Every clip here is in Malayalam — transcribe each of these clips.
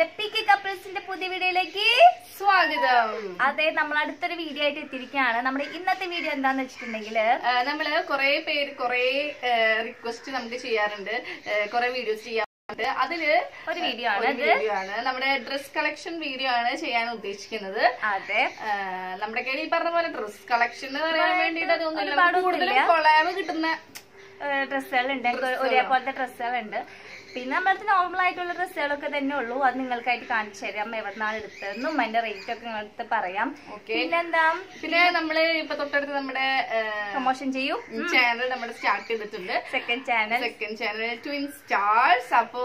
നമ്മുടെ പിക്കി കപ്പിൾസിന്റെ പുതിയ വീഡിയോയിലേക്ക് സ്വാഗതം. അതെ, നമ്മൾ അടുത്തൊരു വീഡിയോ ആയിട്ട് എത്തിയിരിക്കുകയാണ്. നമ്മുടെ ഇന്നത്തെ വീഡിയോ എന്താന്ന് വെച്ചിട്ടുണ്ടെങ്കിൽ നമ്മള് കുറെ പേര് കുറെ റിക്വസ്റ്റ് നമുക്ക് ചെയ്യാറുണ്ട്, കുറെ വീഡിയോസ് ചെയ്യാറുണ്ട്. അതില് ഒരു വീഡിയോ ആണ് നമ്മുടെ ഡ്രസ് കളക്ഷൻ വീഡിയോ ആണ് ചെയ്യാൻ ഉദ്ദേശിക്കുന്നത്. അതെ, നമ്മുടെ കയ്യിൽ ഈ പറഞ്ഞ പോലെ ഡ്രസ് കളക്ഷൻ എന്ന് പറയാൻ വേണ്ടിട്ട് കൂടുതലും കൊളാബ് കിട്ടുന്ന ഡ്രസ്സുകളുണ്ട്, ഒരേപോലത്തെ ഡ്രസ്സുകളുണ്ട്. പിന്നെ നമ്മളടുത്ത് നോർമൽ ആയിട്ടുള്ള ഡ്രസ്സുകളൊക്കെ തന്നെ ഉള്ളൂ. അത് നിങ്ങൾക്കായിട്ട് കാണിച്ചു തരാം, എവിടെന്നാണ് എടുത്തതെന്നും അതിന്റെ റേറ്റ് ഒക്കെ നിങ്ങൾക്ക് പറയാം. പിന്നെന്താ, പിന്നെ നമ്മള് ഇപ്പൊ തൊട്ടടുത്ത് നമ്മുടെ പ്രൊമോഷൻ ചെയ്യും ചാനൽ നമ്മുടെ സ്റ്റാർട്ട് ചെയ്തിട്ടുണ്ട്. Second channel twin stars. അപ്പോ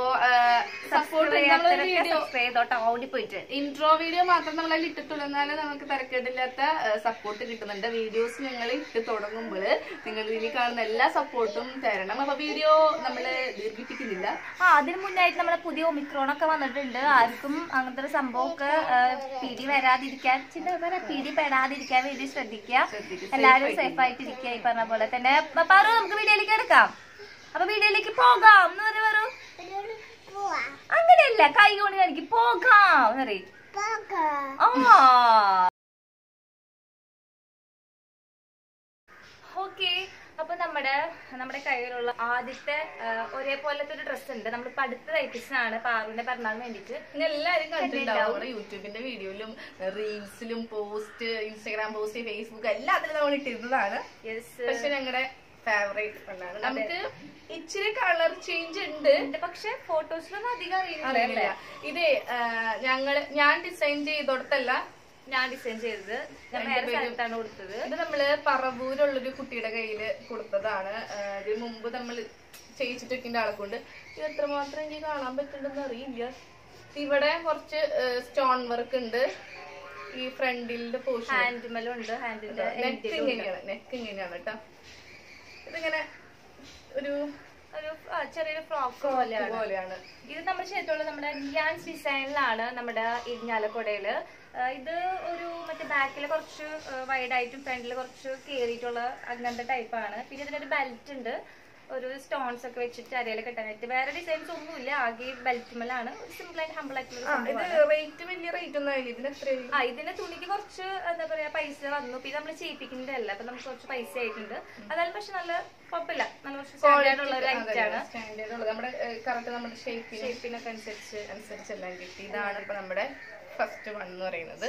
ഓടിപ്പോയിട്ട് ഇൻട്രോ വീഡിയോ മാത്രം നമ്മളതിൽ ഇട്ടിട്ടുള്ളൂ, എന്നാലും നമുക്ക് തരക്കേടില്ലാത്ത സപ്പോർട്ട് കിട്ടുന്നുണ്ട്. വീഡിയോസ് ഞങ്ങൾ ഇട്ട് തുടങ്ങുമ്പോൾ നിങ്ങൾ ഇനി കാണുന്ന എല്ലാ സപ്പോർട്ടും തരണം. അപ്പൊ വീഡിയോ നമ്മള് ദീർഘിപ്പിക്കുന്നില്ല. അതിന് മുന്നായിട്ട് നമ്മുടെ പുതിയ ഒമിക്രോൺ ഒക്കെ വന്നിട്ടുണ്ട്. ആർക്കും അങ്ങനത്തെ ഒരു സംഭവമൊക്കെ പിടി വരാതിരിക്കാൻ, പിടി പെടാതിരിക്കാൻ വേണ്ടി ശ്രദ്ധിക്കുക. എല്ലാവരും സേഫ് ആയിട്ടിരിക്കുക. ഈ പറഞ്ഞ പോലെ തന്നെ പറു, നമുക്ക് വീഡിയോയിലേക്ക് എടുക്കാം. അപ്പൊ വീഡിയോയിലേക്ക് പോകാം എന്ന് പറയൂ. അങ്ങനെയല്ല, കൈ കൊണ്ട് കാണിക്ക്, പോകാം എന്ന് പറയും. ഓക്കെ, അപ്പൊ നമ്മുടെ കയ്യിലുള്ള ആദ്യത്തെ ഒരേപോലത്തെ ഒരു ഡ്രസ്സ് ഉണ്ട്. നമ്മളിപ്പോ അടുത്ത തയ്പ്പിച്ചാണ് പാറുവിന്റെ പിറന്നാളിന് വേണ്ടിട്ട്. എല്ലാരും കണ്ടിട്ടുണ്ടാവും യൂട്യൂബിന്റെ വീഡിയോയിലും റീൽസിലും പോസ്റ്റ്, ഇൻസ്റ്റാഗ്രാം പോസ്റ്റ്, ഫേസ്ബുക്ക് എല്ലാത്തിലും നമ്മൾ ഇട്ടിരുന്നതാണ്. പക്ഷെ ഞങ്ങളുടെ ഫേവറേറ്റ് പെണ്ണാണ്. നമുക്ക് ഇച്ചിരി കളർ ചേഞ്ച് ഉണ്ട്, പക്ഷെ ഫോട്ടോസിലൊന്നും അധികം അറിയില്ല. ഇത് ഞാൻ ഡിസൈൻ ചെയ്തോടത്തല്ല, ഞാൻ ഡിസൈൻ ചെയ്തത്, ഞാൻ വേറെ സ്ഥലത്താണ് കൊടുത്തത്. ഇത് നമ്മള് പറവൂരുള്ളൊരു കുട്ടിയുടെ കയ്യില് കൊടുത്തതാണ്. ഇതിന് മുമ്പ് നമ്മൾ ചെയ്യിച്ചിട്ടൊക്കെ ആളെ കൊണ്ട്. ഇത് എത്രമാത്രം എനിക്ക് കാണാൻ പറ്റുന്നുണ്ടെന്ന് അറിയില്ല. ഇവിടെ കുറച്ച് സ്റ്റോൺ വർക്ക് ഉണ്ട്. ഈ ഫ്രണ്ടിന്റെ പോർഷൻ ഹാൻഡ്മേലുണ്ട്. ഹാൻഡിന്റെ നെക്ക് ഇങ്ങനെയാണ് കേട്ടോ. ഇതിങ്ങനെ ഒരു ചെറിയൊരു ഫ്രോക്ക് പോലെയാണ്. ഇത് നമ്മൾ ചെയ്തിട്ടുള്ളത് നമ്മുടെ ലിയാൻസ് ഡിസൈനിലാണ്, നമ്മുടെ ഇരിഞ്ഞാലക്കുടയില്. ഇത് ഒരു മറ്റേ ബാക്കിൽ കുറച്ച് വൈഡായിട്ടും ഫ്രണ്ടിൽ കുറച്ച് കേറിയിട്ടുള്ള അങ്ങനത്തെ ടൈപ്പാണ്. പിന്നെ ഇതിനൊരു ബെൽറ്റ് ഉണ്ട്, ഒരു സ്റ്റോൺസ് ഒക്കെ വെച്ചിട്ട് അരയില് കെട്ടാനായിട്ട്. വേറെ ഡിസൈൻസ് ഒന്നുമില്ല, ആകെ ബെൽറ്റുമലാണ്. സിമ്പിൾ ആൻഡ് ഹമ്പിൾ ആയിട്ടുള്ള. വലിയ റേറ്റ് ഒന്നും ഇതിന്റെ തുണിക്ക് കുറച്ച് എന്താ പറയാ പൈസ വന്നു. പിന്നെ നമ്മൾ ചെയ്യിപ്പിക്കുന്നതല്ല, അപ്പൊ നമുക്ക് കുറച്ച് പൈസ ആയിട്ടുണ്ട്. അതായത് പക്ഷെ നല്ല കുഴപ്പമില്ല, നല്ല കുറച്ച് സ്റ്റാൻഡേർഡ് ഉള്ള ഒരു ഐറ്റം ആണ്. നമ്മുടെ കറക്റ്റ് നമ്മുടെ ഷേപ്പിനൊക്കെ അനുസരിച്ചെല്ലാം കിട്ടി. ഇതാണ് ഇപ്പൊ നമ്മുടെ ഫസ്റ്റ് വൺ എന്ന് പറയുന്നത്.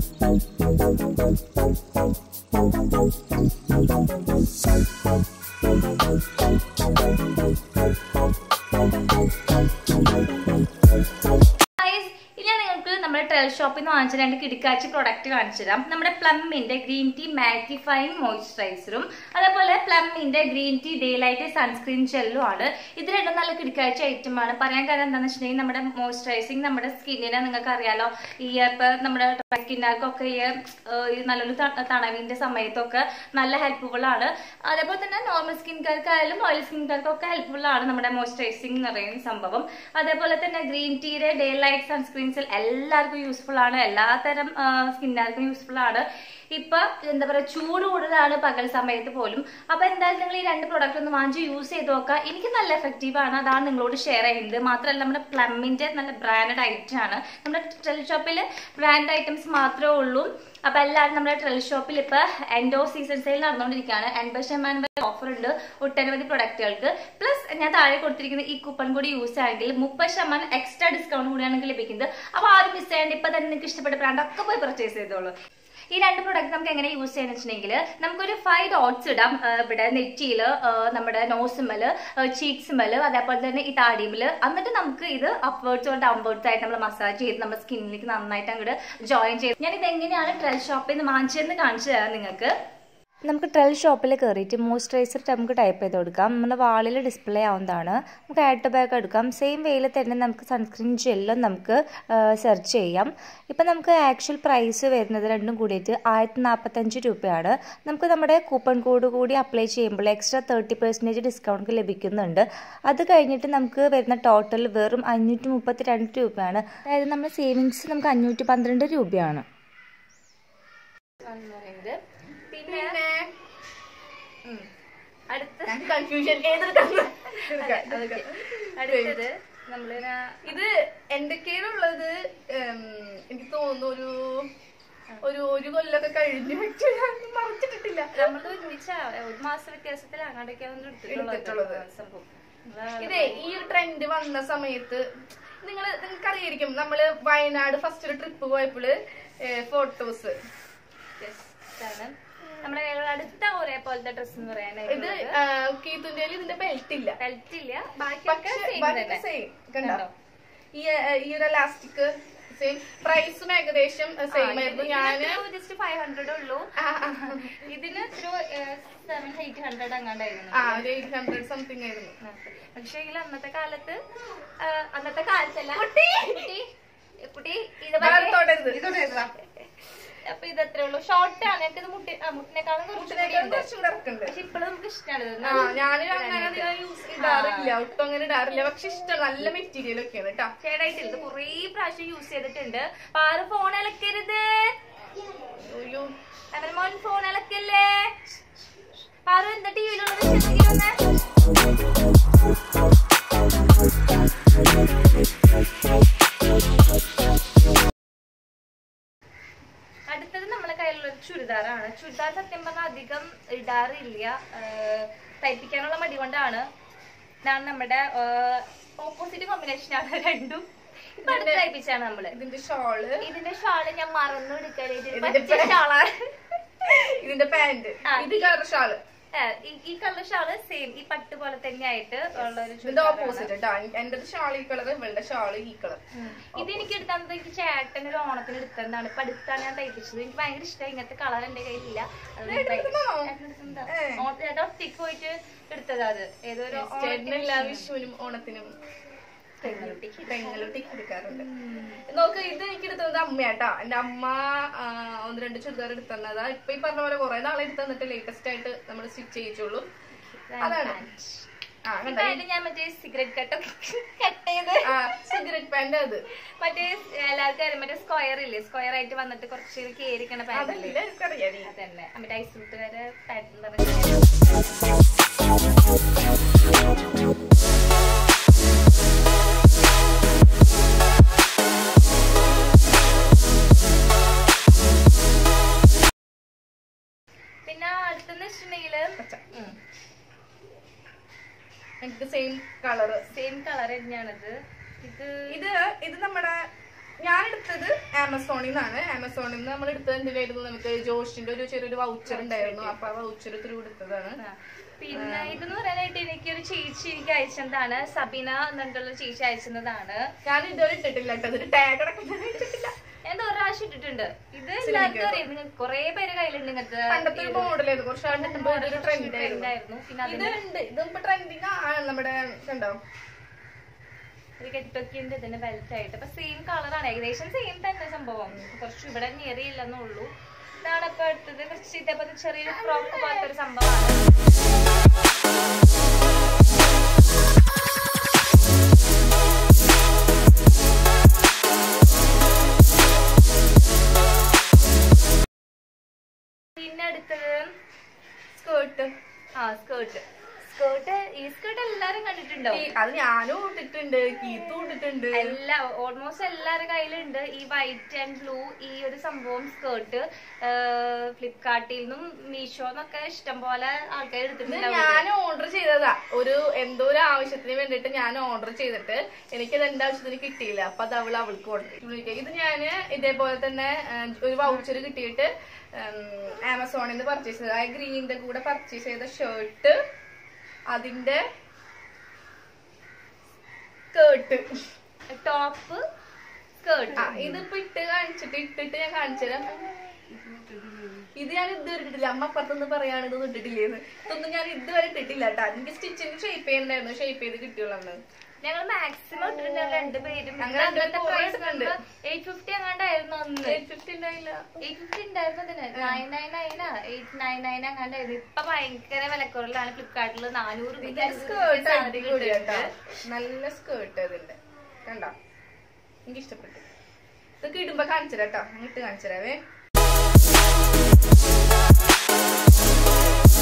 നമ്മുടെ ട്രെൽ ഷോപ്പിൽ നിന്ന് വാങ്ങിച്ച 2 കിടക്കാച്ചി പ്രൊഡക്റ്റ് കാണിച്ചു തരാം. നമ്മുടെ പ്ലമ്മിന്റെ ഗ്രീൻ ടീ മാറ്റിഫൈങ് മോയ്സ്ചറൈസറും അതേപോലെ പ്ലമ്മിന്റെ green tea day light sunscreen ജെല്ലും ആണ്. ഇത് രണ്ടും നല്ല കിടക്കാച്ചി ഐറ്റം ആണ്. പറയാൻ കാര്യം എന്താണെന്ന് വെച്ചിട്ടുണ്ടെങ്കിൽ നമ്മുടെ മോയ്സ്ചറൈസിങ് നമ്മുടെ സ്കിന്നിനെ നിങ്ങൾക്ക് അറിയാലോ, ഈ ഇപ്പൊ നമ്മുടെ സ്കിന്നാർക്കൊക്കെ ഈ നല്ലൊരു തണവിന്റെ സമയത്തൊക്കെ നല്ല ഹെൽപ്ഫുൾ ആണ്. അതേപോലെ തന്നെ നോർമൽ സ്കിൻകാർക്കായാലും ഓയിൽ സ്കിൻകാർക്കൊക്കെ ഹെൽപ്ഫുൾ ആണ് നമ്മുടെ മോയ്സ്ചറൈസിങ് എന്ന് പറയുന്ന സംഭവം. അതേപോലെ തന്നെ ഗ്രീൻ ടീയുടെ ഡേ ലൈറ്റ് സൺസ്ക്രീൻസിൽ എല്ലാവർക്കും യൂസ്ഫുൾ ആണ്, എല്ലാത്തരം സ്കിന്നുകാർക്കും യൂസ്ഫുൾ ആണ്. ഇപ്പൊ എന്താ പറയാ, ചൂട് കൂടുതലാണ് പകൽ സമയത്ത് പോലും. അപ്പൊ എന്തായാലും നിങ്ങൾ ഈ 2 പ്രൊഡക്റ്റ് ഒന്ന് വാങ്ങിച്ച് യൂസ് ചെയ്ത് നോക്കുക. എനിക്ക് നല്ല എഫക്റ്റീവ് ആണ്, അതാണ് നിങ്ങളോട് ഷെയർ ചെയ്യുന്നത്. മാത്രമല്ല നമ്മുടെ പ്ലമ്മിന്റെ നല്ല ബ്രാൻഡഡ് ഐറ്റം ആണ്. നമ്മുടെ ട്രെൽ ഷോപ്പിൽ ബ്രാൻഡ് ഐറ്റംസ് മാത്രമേ ഉള്ളൂ. അപ്പൊ എല്ലാവരും നമ്മുടെ ട്രെൽ ഷോപ്പിൽ ഇപ്പൊ എൻഡ് ഓഫ് സീസൺ സെയിൽ നടന്നുകൊണ്ടിരിക്കുകയാണ്. 80% വരെ ഓഫർ ഉണ്ട് ഒട്ടനവധി പ്രൊഡക്റ്റുകൾക്ക്. പ്ലസ് ഞാൻ താഴെ കൊടുത്തിരിക്കുന്ന ഈ കൂപ്പൺ കൂടി യൂസ് ആയെങ്കിൽ 30% എക്സ്ട്രാ ഡിസ്കൗണ്ട് കൂടിയാണ് നിങ്ങൾക്ക് ലഭിക്കുന്നത്. അപ്പൊ ആരും മിസ് ചെയ്യേണ്ട, ഇപ്പൊ തന്നെ നിങ്ങൾക്ക് ഇഷ്ടപ്പെട്ട ബ്രാൻഡ് ഒക്കെ പോയി പർച്ചേസ് ചെയ്തോളൂ. ഈ 2 പ്രൊഡക്റ്റ് നമുക്ക് എങ്ങനെ യൂസ് ചെയ്യാന്ന് വെച്ചിട്ടുണ്ടെങ്കിൽ നമുക്കൊരു 5 ഡോട്ട്സ് ഇടാം. ഇവിടെ നെറ്റിയില്, നമ്മുടെ നോസുമല്, ചീക്സുമല്, അതേപോലെ തന്നെ ഈ താടിമല്. എന്നിട്ട് നമുക്ക് ഇത് അപ്വേർഡ്സോ ഡൗൺവേർഡ്സ് ആയിട്ട് നമ്മൾ മസാജ് ചെയ്ത് നമ്മുടെ സ്കിന്നിലേക്ക് നന്നായിട്ട് അങ്ങോട്ട് ജോയിൻ ചെയ്ത് ഞാൻ ഇത് എങ്ങനെയാണ് ട്രെൽ ഷോപ്പിൽ നിന്ന് വാങ്ങിച്ചതെന്ന് കാണിച്ചു തരാം നിങ്ങൾക്ക്. നമുക്ക് ട്രെൽ ഷോപ്പിൽ കയറിയിട്ട് മോയ്സ്ചറൈസർ നമുക്ക് ടൈപ്പ് ചെയ്ത് കൊടുക്കാം. നമ്മുടെ വാളിൽ ഡിസ്പ്ലേ ആവുന്നതാണ്. നമുക്ക് ആഡ് ടു ബാക്ക് എടുക്കാം. സെയിം വേയിൽ തന്നെ നമുക്ക് സൺസ്ക്രീൻ ജെല്ലും നമുക്ക് സെർച്ച് ചെയ്യാം. ഇപ്പം നമുക്ക് ആക്ച്വൽ പ്രൈസ് വരുന്നത് രണ്ടും കൂടിയിട്ട് 1045 രൂപയാണ്. നമുക്ക് നമ്മുടെ കൂപ്പൺ കോഡ് കൂടി അപ്ലൈ ചെയ്യുമ്പോൾ എക്സ്ട്രാ 30% ഡിസ്കൗണ്ട് ലഭിക്കുന്നുണ്ട്. അത് കഴിഞ്ഞിട്ട് നമുക്ക് വരുന്ന ടോട്ടൽ വെറും 532 രൂപയാണ്. അതായത് നമ്മുടെ സേവിങ്സ് നമുക്ക് 512 രൂപയാണ്. പിന്നെ അടുത്ത കൺഫ്യൂഷൻ അടുത്തത് ഇത് എന്തൊക്കെയാണുള്ളത് ഒരു കൊല്ലൊക്കെ കഴിഞ്ഞു മറിച്ചിട്ടിട്ടില്ല. നമ്മൾ ഒരുമിച്ച് 1 മാസ വ്യത്യാസത്തിൽ അങ്ങോട്ടേക്കാണ് എടുത്തിട്ടുള്ളത് സംഭവം. ഇതേ ഈ ഒരു ട്രെൻഡ് വന്ന സമയത്ത് നിങ്ങൾക്ക് അറിയായിരിക്കും, നമ്മള് വയനാട് ഫസ്റ്റ് ഒരു ട്രിപ്പ് പോയപ്പോള് ഫോട്ടോസ് നമ്മുടെ അടുത്ത ഒരേ പോലത്തെ ഡ്രസ് എന്ന് പറയാനായിട്ട് ഇത് കീത്തുന്റെ ഇതിന്റെ ബെൽറ്റ് ഇല്ല, ബാക്കി സെയിം കണ്ടോ. ഈ ഒരു എലാസ്റ്റിക് സെയിം, പ്രൈസും ഏകദേശം സെയിം ആയിരുന്നു. ഞാന് ജസ്റ്റ് 500 ഉള്ളൂ, ഇതിന് 700-800 അങ്ങാണ്ടായിരുന്നു. 800 സംതിങ് ആയിരുന്നു. പക്ഷേ അന്നത്തെ കാലത്തല്ല കുട്ടി അപ്പൊ ഇതത്രേ ഉള്ളൂ. ഷോർട്ട് ആണ്, എനിക്ക് മുട്ടിനേക്കാളും പക്ഷെ ഇപ്പോഴും നമുക്ക് ഇഷ്ടമാണ്. ഞാന് അങ്ങനെ ഇടാറില്ല, ഒട്ടും അങ്ങനെ ഇടാറില്ല. പക്ഷെ ഇഷ്ടമാണ്, നല്ല മെറ്റീരിയൽ ഒക്കെയാണ് കേട്ടോ. ഷെയ്ഡായിട്ടില്ല, ഇത് കുറേ പ്രാവശ്യം യൂസ് ചെയ്തിട്ടുണ്ട്. പാറ് ഫോൺ ഇളക്കരുത്, മോൻ ഫോൺ ഇളക്കല്ലേ. പാറു എന്താ ടിവിയിലുള്ളത്? അടുത്തത് നമ്മളെ കയ്യിലുള്ളത് ചുരിദാറാണ്. ചുരിദാർ സത്യം പറഞ്ഞാൽ അധികം ഇടാറില്ല, തയ്പ്പിക്കാനുള്ള മടി കൊണ്ടാണ്. ഇതാണ് നമ്മുടെ ഓപ്പോസിറ്റ് കോമ്പിനേഷൻ ആണ് രണ്ടും. ഇപ്പൊ അടുത്ത് തയ്പ്പിച്ചാണ് നമ്മള്. ഇതിന്റെ ഷാള് ഞാൻ മറന്നു എടുക്കാനായിട്ട് ഷാളാണ്. ഇതിന്റെ പാന്റ്, ഇത് കളർ ഷാള്, ഈ കളർ ഷാള് സെയിം ഈ പട്ട് പോലെ തന്നെ ആയിട്ട് ഉള്ള ഒരു ഓപ്പോസിറ്റ്. എന്റെ ഷാൾ ഈ കളർ, ഇവളുടെ ഷാള് ഈ കളർ. ഇത് എനിക്ക് എടുത്തത് എനിക്ക് ചേട്ടൻ ഒരു ഓണത്തിന് എടുത്തതാണ്. ഇപ്പൊ അടുത്താണ് ഞാൻ തയ്പ്പിച്ചത്. എനിക്ക് ഭയങ്കര ഇഷ്ടമായി. ഇങ്ങനത്തെ കളർ എന്റെ കയ്യിലില്ല. ഒറ്റയ്ക്ക് പോയിട്ട് എടുത്തത്. അത് ഏതൊരു വിഷുവിനും ഓണത്തിനും എടുക്കാറുണ്ട്. നോക്ക്, ഇത് എനിക്ക് എടുത്തത് അമ്മയാട്ടാ. എന്റെ അമ്മ 1-2 ചുരിദാർ എടുത്തന്നതാ. ഇപ്പൊ ഈ പറഞ്ഞ പോലെ കുറെ നാളെ എടുത്ത് തന്നിട്ട് ലേറ്റസ്റ്റ് ആയിട്ട് നമ്മൾ സ്റ്റിച്ച് ചെയ്യിച്ചുള്ളൂ. അതാണ് ഞാൻ മറ്റേ സിഗരറ്റ് കട്ട് ചെയ്ത് സിഗരറ്റ് പാന്റ്. അത് മറ്റേ എല്ലാവർക്കും മറ്റേ സ്ക്വയർ ഇല്ലേ, സ്ക്വയർ ആയിട്ട് വന്നിട്ട് കുറച്ച് കേറിക്കണ പാന്റ് തന്നെ. മറ്റേ ഐസൂട്ടുകാരെ പാന്റ് അടുത്തെന്ന് വെച്ചിട്ടുണ്ടെങ്കില് എനിക്ക് സെയിം കളർ തന്നെയാണിത്. ഇത് നമ്മുടെ ഞാൻ എടുത്തത് ആമസോണിൽ നിന്നാണ്. ആമസോണിൽ നിന്ന് നമ്മൾ എടുത്തത് എന്തിനായിരുന്നു, നമുക്ക് ജോഷിന്റെ ഒരു ചെറിയൊരു വൗച്ചർ ഉണ്ടായിരുന്നു. അപ്പൊ ആ വൗച്ചർ ത്രൂ എടുത്തതാണ്. പിന്നെ ഇതെന്ന് പറയാനായിട്ട് എനിക്കൊരു ചേച്ചി എനിക്ക് അയച്ചതാണ്, സബീന എന്നിട്ടുള്ള ചേച്ചി അയച്ചതാണ്. ഞാൻ ഇതുവരെ ഇട്ടിട്ടില്ല കേട്ടോ, ഒരു ടാഗ് അടക്കം ഇട്ടിട്ടില്ല. ഞാൻ ഒരു പ്രാവശ്യം ഇട്ടിട്ടുണ്ട്. ഇത് എല്ലാവർക്കും അറിയാം, നിങ്ങൾക്ക് കുറെ പേര് കയ്യിലുണ്ട്. ഇങ്ങനത്തെ പണ്ടത്തെ മോഡലായിരുന്നു, കുറച്ച് ട്രെൻഡ് ആയിരുന്നു. പിന്നെ ഇതിപ്പോ ട്രെൻഡിങ് ആണ് നമ്മുടെ. കണ്ടോ, ഒരു കെട്ടൊക്കെ ഉണ്ട് ഇതിന്റെ ബെൽറ്റ് ആയിട്ട്. അപ്പൊ സെയിം കളറാണ്, ഏകദേശം സെയിം തന്നെ സംഭവം. കുറച്ച് ഇവിടെ ഞെറിയില്ലെന്നുള്ളൂ. ഇതാണ് ഇപ്പൊ എടുത്തത്. കുറച്ച് ഇതേപോലെ ചെറിയൊരു ഫ്രോക്ക് പോലത്തെ ഒരു സംഭവമാണ്. പിന്നെ അടുത്തത് സ്കേർട്ട്. ഈ സ്കേർട്ട് എല്ലാരും കണ്ടിട്ടുണ്ടോ? അത് ഞാനും ഇട്ടിട്ടുണ്ട്, കീത്തും ഇട്ടിട്ടുണ്ട്. ഓൾമോസ്റ്റ് എല്ലാവരുടെ കയ്യിലുണ്ട് ഈ വൈറ്റ് ആൻഡ് ബ്ലൂ ഈ ഒരു സംഭവം സ്കേർട്ട്. ഫ്ലിപ്കാർട്ടിൽ നിന്നും മീഷോന്നൊക്കെ ഇഷ്ടം പോലെ ആൾക്കാർ എടുത്തിട്ടുണ്ട്. ഞാൻ ഓർഡർ ചെയ്തതാ, എന്തോ ഒരു ആവശ്യത്തിന് വേണ്ടിട്ട് ഞാൻ ഓർഡർ ചെയ്തിട്ട് എനിക്കത് എന്റെ ആവശ്യത്തിന് കിട്ടിയില്ല. അപ്പൊ അത് അവൾക്ക് ഓർഡർ. ഇത് ഞാന് ഇതേപോലെ തന്നെ ഒരു വൗച്ചർ കിട്ടിയിട്ട് ആമസോണിൽ നിന്ന് പർച്ചേസ് ചെയ്തത്. ആ ഗ്രീനിന്റെ കൂടെ പർച്ചേസ് ചെയ്ത ഷർട്ട്, അതിന്റെ സ്കേർട്ട്, ടോപ്പ്, സ്കേർട്ട്. ഇതിപ്പോ ഇട്ടിട്ട് ഞാൻ കാണിച്ചുതരാം. ഇത് ഞാൻ ഇതുവരെ ഇട്ടിട്ടില്ല. അമ്മ അപ്പുറത്തൊന്ന് പറയാണ് ഇതൊന്നും ഇട്ടിട്ടില്ലേന്ന്. ഇതൊന്നും ഞാൻ ഇതുവരെ ഇട്ടിട്ടില്ല കേട്ടോ. എനിക്ക് സ്റ്റിച്ചിങ് ഷേപ്പ് ചെയ്യണ്ടായിരുന്നു, ഷേപ്പ് ചെയ്ത് കിട്ടിയുള്ളൂ. ഞങ്ങൾ മാക്സിമം ഇട്ടിട്ടുണ്ട് രണ്ടുപേരും. 850 അങ്ങാണ്ടായിരുന്നു അന്ന്. 850 ഉണ്ടായില്ല, 850 ഉണ്ടായിരുന്നു അതിന്. 999 അങ്ങാണ്ടായിരുന്നു. ഇപ്പൊ ഭയങ്കര വിലക്കുറവിലാണ് ഫ്ലിപ്കാർട്ടിൽ. 400 നല്ല സ്കേർട്ട്. അതിന്റെ കണ്ടോ, എനിക്ക് ഇഷ്ടപ്പെട്ടു. ഇതൊക്കെ ഇടുമ്പോ കാണിച്ചുതരാം കേട്ടോ, ഇട്ട് കാണിച്ചുതരാവേ.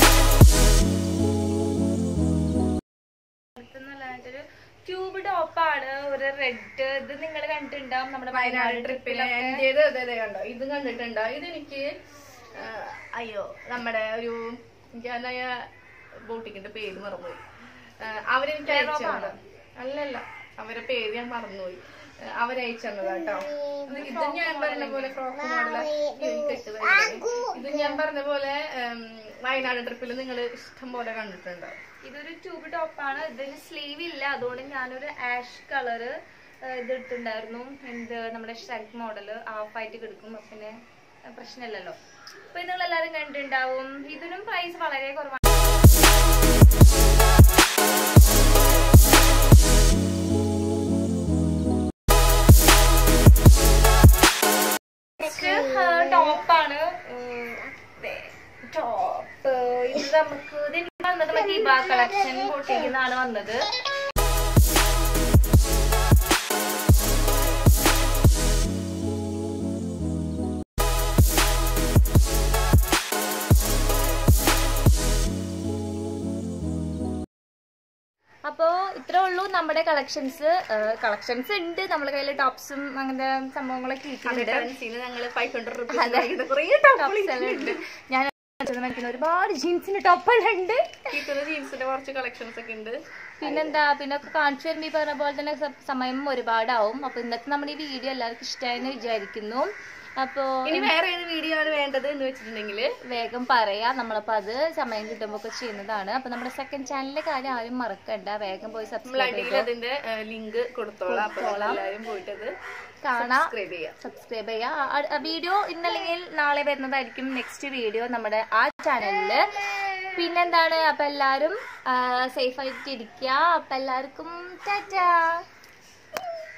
ട്യൂബ് ടോപ്പാണ്. ടോപ്പാണ്, ഒരു റെഡ്. ഇത് നിങ്ങൾ കണ്ടിട്ടുണ്ടാവും നമ്മുടെ വയനാട് ട്രിപ്പില്. എന്റേത് അതെ കണ്ടോ, ഇത് കണ്ടിട്ടുണ്ടോ? ഇതെനിക്ക് അയ്യോ നമ്മുടെ ഒരു എനിക്കാനായ ബോട്ടിക്കിന്റെ പേര് മറന്നുപോയി. അവരെനിക്ക് അയച്ചതാണ്. അല്ലല്ല, അവരെ പേര് ഞാൻ മറന്നുപോയി. അവരയച്ചതാ കേട്ടോ. ഇത് ഞാൻ പറഞ്ഞ പോലെ ഫ്രോക്ക് മോഡല്. ഇത് ഞാൻ പറഞ്ഞ പോലെ വയനാട് ട്രിപ്പിൽ നിങ്ങൾ ഇഷ്ടം പോലെ കണ്ടിട്ടുണ്ടോ? ഇതൊരു ട്യൂബ് ടോപ്പാണ്. ഇതിന് സ്ലീവ് ഇല്ല, അതുകൊണ്ട് ഞാനൊരു ആഷ് കളറ് ഇത് ഇട്ടുണ്ടായിരുന്നു. എന്ത് നമ്മുടെ ഷർട്ട് മോഡല് ഹാഫായിട്ട് കിടക്കും, പിന്നെ പ്രശ്നമില്ലല്ലോ. അപ്പൊ നിങ്ങൾ എല്ലാരും കണ്ടിട്ടുണ്ടാവും. ഇതിനും പ്രൈസ് വളരെ കുറവാണ്. ടോപ്പാണ്. ടോപ്പ് ഇത് നമുക്ക് വന്നത് മറ്റേ കളക്ഷൻ പൊട്ടിക്കുന്നതാണ് വന്നത്. അപ്പോൾ ഇത്രേ ഉള്ളൂ നമ്മുടെ കളക്ഷൻസ് ഉണ്ട്. നമ്മുടെ കയ്യിൽ ടോപ്സും അങ്ങനത്തെ സംഭവങ്ങളൊക്കെ ഇരിക്കുന്നുണ്ട്. ഞാൻ ഒരുപാട് ജീൻസിന്റെ ടോപ്പുകളുണ്ട്, ജീൻസിന്റെ കുറച്ച് കളക്ഷൻസ് ഒക്കെ ഉണ്ട്. പിന്നെന്താ, പിന്നെ കാണിച്ചു വരുമ്പോ ഈ പറഞ്ഞ പോലെ തന്നെ സമയം ഒരുപാടാവും. അപ്പൊ ഇന്നത്തെ നമ്മുടെ ഈ വീഡിയോ എല്ലാവർക്കും ഇഷ്ടമായെന്ന് വിചാരിക്കുന്നു. അപ്പോ ഇനി വേറെ ഏത് വീഡിയോ ആണ് വേണ്ടത് എന്ന് വെച്ചിട്ടുണ്ടെങ്കിൽ വേഗം പറയാം. നമ്മളപ്പോ അത് സമയം കിട്ടുമ്പോ ഒക്കെ ചെയ്യുന്നതാണ്. അപ്പൊ നമ്മുടെ സെക്കൻഡ് ചാനലിലെ കാര്യം ആരും മറക്കണ്ട, വേഗം പോയി സബ്സ്ക്രൈബ് ചെയ്യുക. അതിന്റെ ലിങ്ക് കൊടുത്തോളാം, എല്ലാവരും പോയിട്ട് അത് കാണാം, സബ്സ്ക്രൈബ് ചെയ്യുക. വീഡിയോ ഇന്നല്ലെങ്കിൽ നാളെ വരുന്നതായിരിക്കും നെക്സ്റ്റ് വീഡിയോ നമ്മുടെ ആ ചാനലില്. പിന്നെന്താണ്, അപ്പൊ എല്ലാരും സേഫ് ആയിട്ട് ഇരിക്കുക. അപ്പൊ എല്ലാവർക്കും ടാറ്റാ.